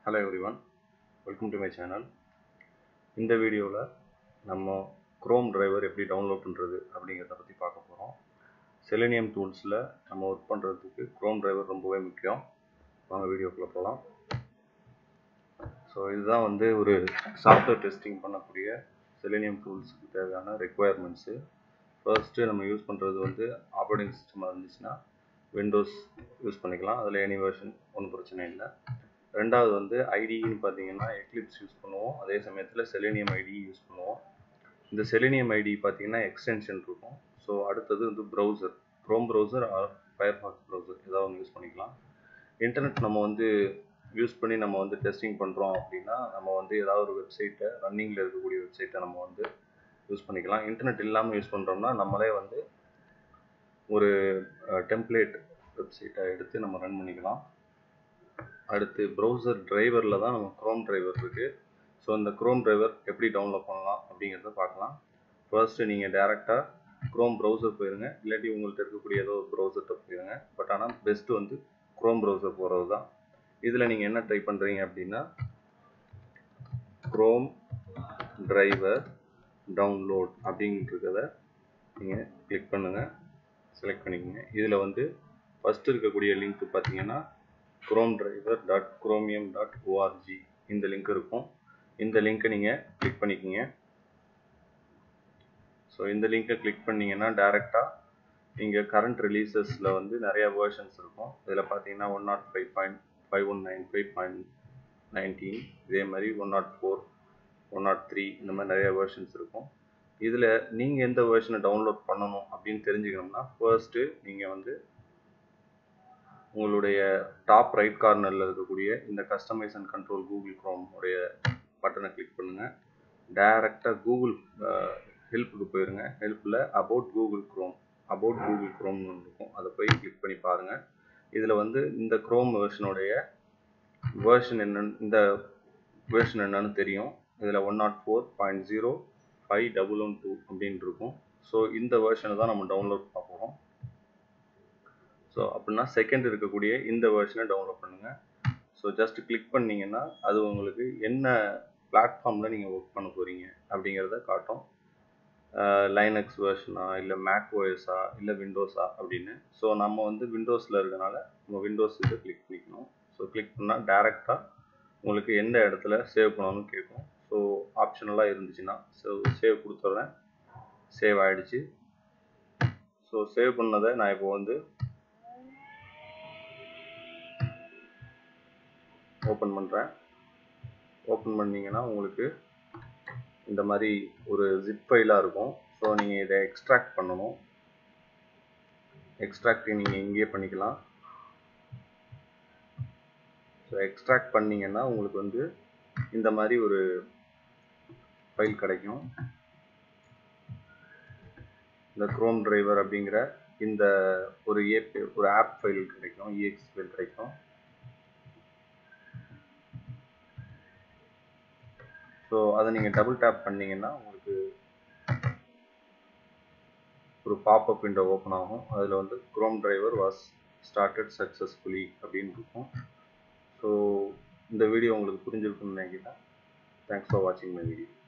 Hello everyone, welcome to my channel. இந்த வீடியோவில் நம்ம Chrome டிரைவர் எப்படி டவுன்லோட் பண்ணுறது அப்படிங்கிறத பற்றி பார்க்க போகிறோம். Selenium டூல்ஸில் நம்ம ஒர்க் பண்ணுறதுக்கு Chrome டிரைவர் ரொம்பவே முக்கியம். வாங்க வீடியோக்குள்ளே போகலாம். ஸோ இதுதான் வந்து ஒரு சாஃப்ட்வேர் டெஸ்டிங் பண்ணக்கூடிய Selenium டூல்ஸுக்கு தேவையான ரெக்குவயர்மெண்ட்ஸு. ஃபர்ஸ்ட்டு நம்ம யூஸ் பண்ணுறது வந்து ஆப்ரேட்டிங் சிஸ்டமாக இருந்துச்சுன்னா விண்டோஸ் யூஸ் பண்ணிக்கலாம். அதில் எனி வெர்ஷன் ஒன்றும் பிரச்சனை இல்லை. ரெண்டாவது வந்து ஐடின்னு பார்த்தீங்கன்னா எக்லிப்ஸ் யூஸ் பண்ணுவோம். அதே சமயத்தில் செலினியம் ஐடி யூஸ் பண்ணுவோம். இந்த செலினியம் ஐடி பார்த்தீங்கன்னா எக்ஸ்டென்ஷன் இருக்கும். ஸோ அடுத்தது வந்து browser, Chrome browser or Firefox browser ஏதாவது ஒன்று யூஸ் பண்ணிக்கலாம். இன்டர்நெட் நம்ம வந்து யூஸ் பண்ணி நம்ம வந்து டெஸ்டிங் பண்ணுறோம் அப்படின்னா நம்ம வந்து ஏதாவது ஒரு வெப்சைட்டை ரன்னிங்கில் இருக்கக்கூடிய வெப்சைட்டை நம்ம வந்து யூஸ் பண்ணிக்கலாம். இன்டர்நெட் இல்லாமல் யூஸ் பண்ணுறோம்னா நம்மளே வந்து ஒரு டெம்ப்ளேட் வெப்சைட்டை எடுத்து நம்ம ரன் பண்ணிக்கலாம். அடுத்து ப்ரௌசர் டிரைவரில் தான் நம்ம க்ரோம் டிரைவர் இருக்குது. ஸோ இந்த க்ரோம் டிரைவர் எப்படி டவுன்லோட் பண்ணலாம் அப்படிங்கிறத பார்க்கலாம். ஃபர்ஸ்ட்டு நீங்கள் டேரெக்டாக க்ரோம் ப்ரௌசர் போயிருங்க, இல்லாட்டி உங்கள்கிட்ட இருக்கக்கூடிய ஏதோ ஒரு ப்ரௌசர்கிட்ட போயிருங்க. பட் ஆனால் பெஸ்ட்டு வந்து க்ரோம் ப்ரௌசர் போகிறது தான். இதில் நீங்கள் என்ன ட்ரை பண்ணுறீங்க அப்படின்னா க்ரோம் டிரைவர் டவுன்லோட் அப்படிங்கிறத நீங்கள் கிளிக் பண்ணுங்கள், செலக்ட் பண்ணிக்கோங்க. இதில் வந்து ஃபஸ்ட்டு இருக்கக்கூடிய லிங்க் பார்த்தீங்கன்னா chromedriver.chromium.org இந்த லிங்க் இருக்கும். இந்த லிங்க்கை நீங்கள் கிளிக் பண்ணிக்கோங்க. ஸோ இந்த லிங்க்கை கிளிக் பண்ணிங்கன்னா டேரெக்டாக இங்கே கரண்ட் ரிலீசஸில் வந்து நிறையா வேர்ஷன்ஸ் இருக்கும். இதில் பார்த்தீங்கன்னா 105.5195.19 இதே மாதிரி 104, 103 இந்த மாதிரி நிறையா வேர்ஷன்ஸ் இருக்கும். இதில் நீங்கள் எந்த வேர்ஷனை டவுன்லோட் பண்ணணும் அப்படின்னு தெரிஞ்சுக்கணும்னா ஃபர்ஸ்ட்டு நீங்கள் வந்து உங்களுடைய டாப் ரைட் கார்னரில் இருக்கக்கூடிய இந்த customize and control Google Chrome உடைய பட்டனை கிளிக் பண்ணுங்கள். டைரெக்டாக கூகுள் ஹெல்ப்புக்கு போயிருங்க. ஹெல்ப்பில் அபவுட் கூகுள் க்ரோம்னு இருக்கும். அதை போய் கிளிக் பண்ணி பாருங்கள். இதில் வந்து இந்த க்ரோம் வெர்ஷனுடைய வேர்ஷன் என்னன்னு என்னன்னு தெரியும். இதில் 104.0.5.112 அப்படின்னு இருக்கும். ஸோ இந்த வேர்ஷனை தான் நம்ம டவுன்லோட் பண்ண போகிறோம். ஸோ அப்படின்னா செகண்ட் இருக்கக்கூடிய இந்த வெர்ஷனை டவுன்லோட் பண்ணுங்கள். ஸோ ஜஸ்ட் கிளிக் பண்ணிங்கன்னா அது உங்களுக்கு என்ன பிளாட்ஃபார்மில் நீங்கள் ஒர்க் பண்ண போகிறீங்க அப்படிங்கிறத காட்டும். லைனக்ஸ் வெர்ஷனா இல்லை மேக் ஓஎஸா இல்லை விண்டோஸா அப்படின்னு. ஸோ நம்ம வந்து விண்டோஸில் இருக்கனால நம்ம விண்டோஸ் இதை கிளிக் பண்ணிக்கணும். ஸோ கிளிக் பண்ணால் டேரெக்டாக உங்களுக்கு எந்த இடத்துல சேவ் பண்ணணும்னு கேட்கும். ஸோ ஆப்ஷனலாக இருந்துச்சுன்னா சேவ் கொடுத்துட்றேன். சேவ் ஆகிடுச்சு. ஸோ சேவ் பண்ணதை நான் இப்போ வந்து ஓப்பன் பண்ணுறேன். ஓப்பன் பண்ணிங்கன்னா உங்களுக்கு இந்த மாதிரி ஒரு ஜிப் ஃபைலாக இருக்கும். ஸோ நீங்கள் இதை எக்ஸ்ட்ராக்ட் பண்ணணும். எக்ஸ்ட்ராக்ட் நீங்கள் இங்கேயே பண்ணிக்கலாம். ஸோ எக்ஸ்ட்ராக்ட் பண்ணிங்கன்னா உங்களுக்கு வந்து இந்த மாதிரி ஒரு ஃபைல் கிடைக்கும். இந்த க்ரோம் டிரைவர் அப்படிங்கிற இந்த ஒரு ஆப் ஃபைல் கிடைக்கும், EXE ஃபைல் கிடைக்கும். ஸோ அதை நீங்கள் டபுள் டேப் பண்ணிங்கன்னா உங்களுக்கு ஒரு பாப்அப் விண்டோ ஓப்பன் ஆகும். அதில் வந்து Chrome driver was started successfully அப்படின்னு இருக்கும். ஸோ இந்த வீடியோ உங்களுக்கு புரிஞ்சிருக்குன்னு நினைக்கிறேன். தேங்க்ஸ் ஃபார் வாட்சிங் மை வீடியோ.